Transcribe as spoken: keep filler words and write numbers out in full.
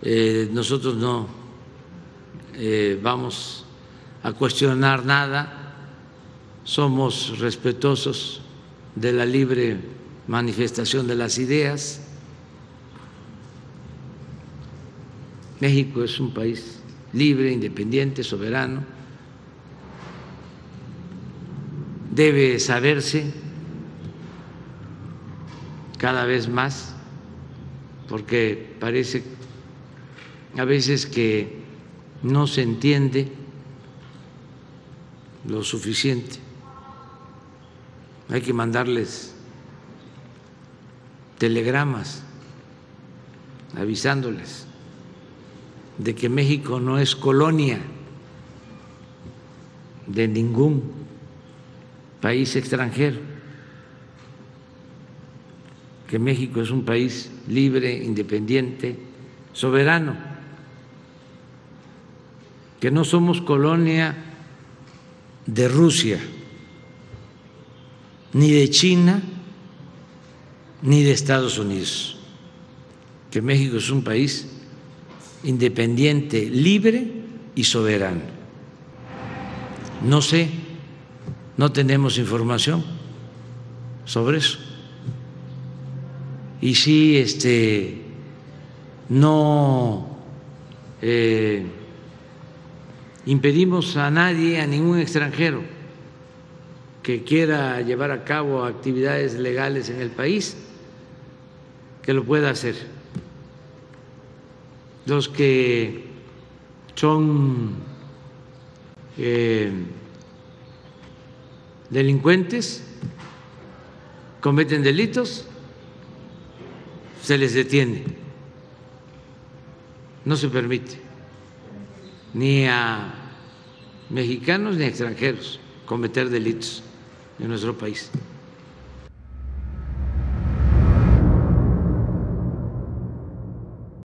eh, nosotros no eh, vamos a cuestionar nada, somos respetuosos de la libre manifestación de las ideas. México es un país libre, independiente, soberano. Debe saberse cada vez más, porque parece a veces que no se entiende lo suficiente. Hay que mandarles telegramas avisándoles de que México no es colonia de ningún país extranjero, que México es un país libre, independiente, soberano, que no somos colonia de Rusia, ni de China, ni de Estados Unidos, que México es un país independiente, libre y soberano. No sé, no tenemos información sobre eso. Y si este, no eh, impedimos a nadie, a ningún extranjero que quiera llevar a cabo actividades legales en el país, que lo pueda hacer. Los que son eh, delincuentes, cometen delitos, se les detiene. No se permite ni a mexicanos ni a extranjeros cometer delitos en nuestro país.